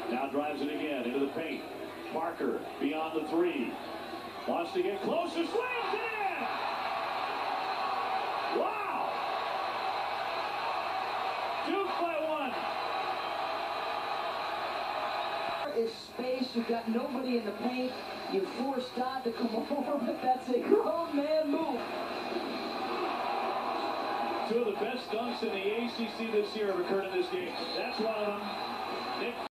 Now drives it again into the paint. Parker beyond the three. Wants to get closer. Slams it in! Wow! Duke by one. Is space. You've got nobody in the paint. You force Dodd to come over, but that's a grown man move. Two of the best dunks in the ACC this year have occurred in this game. That's one of them. Nick